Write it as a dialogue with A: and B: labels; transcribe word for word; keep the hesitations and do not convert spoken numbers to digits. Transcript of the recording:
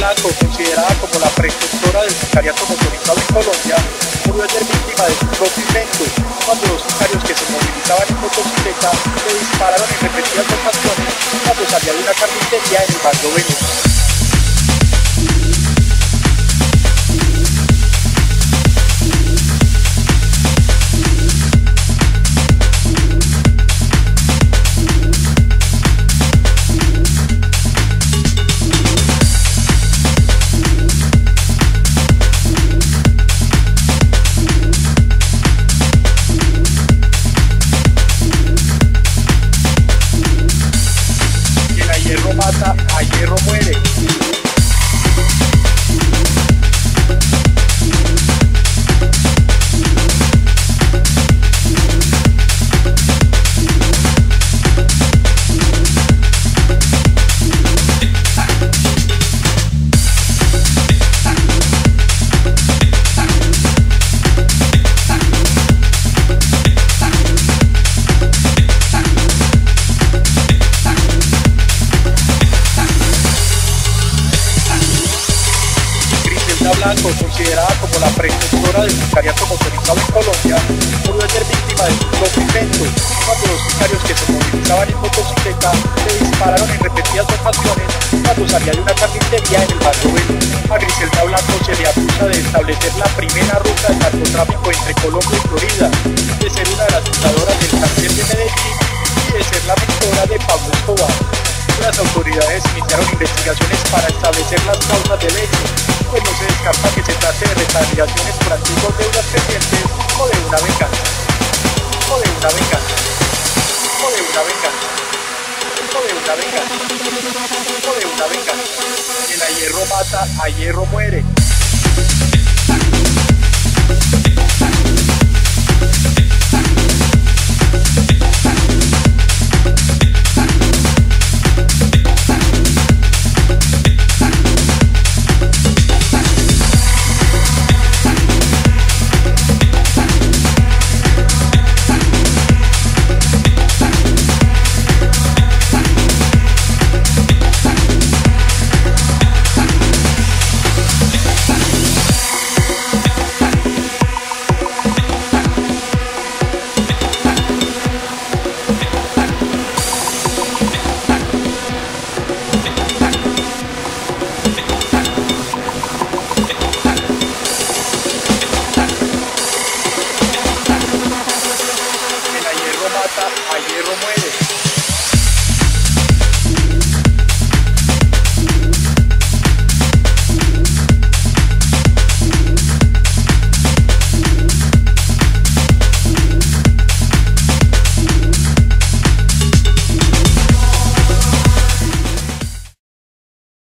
A: Blanco, considerada como la precursora del sicariato motorizado en Colombia, murió de ser víctima de su propio invento, cuando los sicarios que se movilizaban en motocicleta le dispararon en repetidas ocasiones cuando salía de una carnicería en el barrio Venus. Hierro mata, a hierro muere. Blanco, considerada como la precursora del sicariato motorizado en Colombia, murió de ser víctima de su propio invento, cuando los sicarios que se movilizaban en motocicleta le dispararon en repetidas ocasiones cuando salía de una carnicería en el barrio Venus. A Griselda Blanco se le acusa de establecer la primera ruta de narcotráfico entre Colombia y Florida, de ser una de las fundadoras del cartel de Medellín y de ser la mentora de Pablo Escobar. Las autoridades iniciaron investigaciones para establecer las causas del hecho, pues no se descarta que se trate de retaliaciones por antiguos deudas pendientes o de una venganza, o de una venganza, o de una venganza, o de una venganza, o de una venganza. Quien a hierro mata, a hierro muere. A hierro muere.